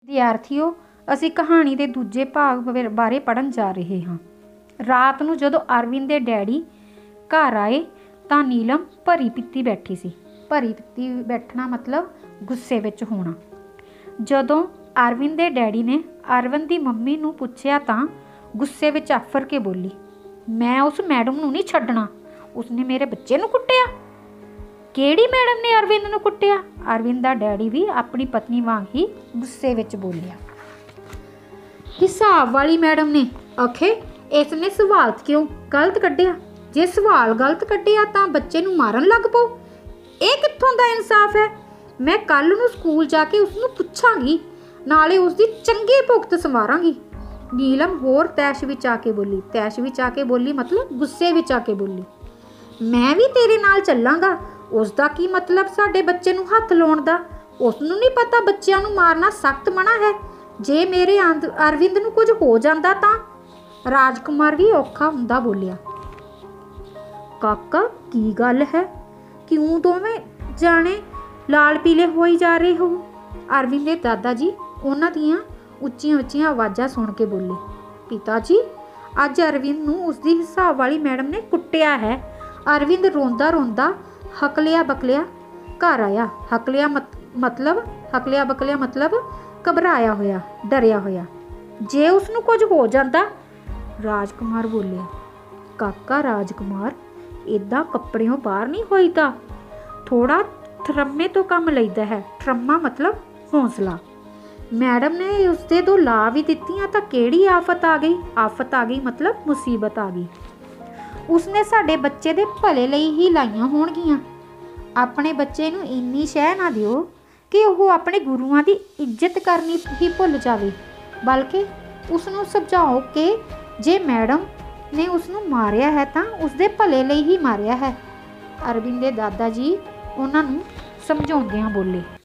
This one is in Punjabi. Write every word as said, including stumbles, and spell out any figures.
ਵਿਦਿਆਰਥੀਓ, ਅਸੀਂ ਕਹਾਣੀ ਦੇ ਦੂਜੇ ਭਾਗ ਬ- ਬਾਰੇ ਪੜ੍ਹਨ ਜਾ ਰਹੇ ਹਾਂ। ਰਾਤ ਨੂੰ ਜਦੋਂ ਅਰਵਿੰਦ ਦੇ ਡੈਡੀ ਘਰ ਆਏ ਤਾਂ ਨੀਲਮ ਭਰੀ ਪੀਤੀ ਬੈਠੀ ਸੀ। ਭਰੀ ਪੀਤੀ ਬੈਠਣਾ ਮਤਲਬ ਗੁੱਸੇ ਵਿੱਚ ਹੋਣਾ। ਜਦੋਂ ਅਰਵਿੰਦ ਦੇ ਡੈਡੀ ਨੇ ਅਰਵਿੰਦ ਦੀ ਮੰਮੀ ਨੂੰ ਪੁੱਛਿਆ ਤਾਂ ਗੁੱਸੇ ਵਿੱਚ ਆਫਰ ਕੇ ਬੋਲੀ, ਮੈਂ ਉਸ ਮੈਡਮ ਨੂੰ ਨਹੀਂ ਛੱਡਣਾ, ਉਸਨੇ ਮੇਰੇ ਬੱਚੇ ਨੂੰ ਕੁੱਟਿਆ। ਕਿਹੜੀ ਮੈਡਮ ਨੇ ਅਰਵਿੰਦ ਨੂੰ ਕੁੱਟਿਆ? ਅਰਵਿੰਦ ਦਾ ਡੈਡੀ ਵੀ ਆਪਣੀ ਪਤਨੀ ਵਾਂਗ ਹੀ ਗੁੱਸੇ ਵਿੱਚ ਬੋਲਿਆ। ਹਿਸਾਬ ਵਾਲੀ ਮੈਡਮ ਨੇ। ਆਖੇ ਇਸ ਨੇ ਸਵਾਲ ਕਿਉਂ ਗਲਤ ਕੱਢਿਆ? ਜੇ ਸਵਾਲ ਗਲਤ ਕੱਢਿਆ ਤਾਂ ਬੱਚੇ ਨੂੰ ਮਾਰਨ ਲੱਗ ਪਓ। ਇਹ ਕਿੱਥੋਂ ਦਾ ਇਨਸਾਫ ਹੈ? ਮੈਂ ਕੱਲ ਨੂੰ ਸਕੂਲ ਜਾ ਕੇ ਉਸਨੂੰ ਪੁੱਛਾਂਗੀ, ਨਾਲੇ ਉਸਦੀ ਚੰਗੀ ਭੁਗਤ ਸੰਵਾਰਾਂਗੀ। ਨੀਲਮ ਹੋਰ ਤੈਸ਼ ਵਿੱਚ ਆ ਕੇ ਬੋਲੀ। ਤੈਸ਼ ਵਿੱਚ ਆ ਕੇ ਬੋਲੀ ਮਤਲਬ ਗੁੱਸੇ ਵਿੱਚ ਆ ਕੇ ਬੋਲੀ। ਮੈਂ ਵੀ ਤੇਰੇ ਨਾਲ ਚੱਲਾਂਗਾ। ਉਸ ਦਾ ਕੀ ਮਤਲਬ ਸਾਡੇ ਬੱਚੇ ਨੂੰ ਹੱਥ ਲਾਉਣ ਦਾ? ਉਸ ਨੂੰ ਨਹੀਂ ਪਤਾ ਬੱਚਿਆਂ ਨੂੰ ਮਾਰਨਾ ਸਖਤ ਮਨਾ ਹੈ। ਜੇ ਮੇਰੇ ਅੰਦ ਅਰਵਿੰਦ ਨੂੰ ਕੁਝ ਹੋ ਜਾਂਦਾ ਤਾਂ? ਰਾਜਕੁਮਾਰ ਵੀ ਔਖਾ ਹੁੰਦਾ ਬੋਲਿਆ। ਕਾਕਾ ਕੀ ਗੱਲ ਹੈ? ਕਿਉਂ ਦੋਵੇਂ ਜਾਣੇ ਲਾਲ ਪੀਲੇ ਹੋਈ ਜਾ ਰਹੇ ਹੋ? ਅਰਵਿੰਦ ਦੇ ਦਾਦਾ ਜੀ ਉਹਨਾਂ ਦੀਆਂ ਉੱਚੀਆਂ ਉੱਚੀਆਂ ਆਵਾਜ਼ਾਂ ਸੁਣ ਕੇ ਬੋਲੇ। ਪਿਤਾ ਜੀ, ਅੱਜ ਅਰਵਿੰਦ ਨੂੰ ਉਸਦੀ ਹਿਸਾਬ ਵਾਲੀ ਮੈਡਮ ਨੇ ਕੁੱਟਿਆ ਹੈ। ਅਰਵਿੰਦ ਰੋਂਦਾ ਰੋਂਦਾ ਹਕਲਿਆ ਬਕਲਿਆ ਘਰ ਆਇਆ। ਹਕਲਿਆ ਮਤ ਮਤਲਬ ਹਕਲਿਆ ਬਕਲਿਆ ਮਤਲਬ ਘਬਰਾਇਆ ਹੋਇਆ, ਡਰਿਆ ਹੋਇਆ। ਜੇ ਉਸਨੂੰ ਕੁਝ ਹੋ ਜਾਂਦਾ? ਰਾਜਕੁਮਾਰ ਬੋਲਿਆ। ਕਾਕਾ ਰਾਜਕੁਮਾਰ, ਇੱਦਾਂ ਕੱਪੜਿਓਂ ਬਾਹਰ ਨਹੀਂ ਹੋਈਦਾ। ਥੋੜਾ ਥਰਮੇ ਤੋਂ ਕੰਮ ਲਈਦਾ ਹੈ। ਥਰਮਾ ਮਤਲਬ ਹੌਸਲਾ। ਮੈਡਮ ਨੇ ਉਸਦੇ ਦੋ ਲਾ ਵੀ ਦਿੱਤੀਆਂ ਤਾਂ ਕਿਹੜੀ ਆਫਤ ਆ ਗਈ? ਆਫਤ ਆ ਗਈ ਮਤਲਬ ਮੁਸੀਬਤ ਆ ਗਈ। ਉਸਨੇ ਸਾਡੇ ਬੱਚੇ ਦੇ ਭਲੇ ਲਈ ਹੀ ਲਾਈਆਂ ਹੋਣਗੀਆਂ। ਆਪਣੇ ਬੱਚੇ ਨੂੰ ਇੰਨੀ ਸ਼ਹਿ ਨਾ ਦਿਓ ਕਿ ਉਹ ਆਪਣੇ ਗੁਰੂਆਂ ਦੀ ਇੱਜ਼ਤ ਕਰਨੀ ਹੀ ਭੁੱਲ ਜਾਵੇ, ਬਲਕਿ ਉਸ ਨੂੰ ਸਮਝਾਓ ਕਿ ਜੇ ਮੈਡਮ ਨੇ ਉਸ ਨੂੰ ਮਾਰਿਆ ਹੈ ਤਾਂ ਉਸਦੇ ਭਲੇ ਲਈ ਹੀ ਮਾਰਿਆ ਹੈ। ਅਰਵਿੰਦ ਦੇ ਦਾਦਾ ਜੀ ਉਹਨਾਂ ਨੂੰ ਸਮਝਾਉਂਦਿਆਂ ਬੋਲੇ।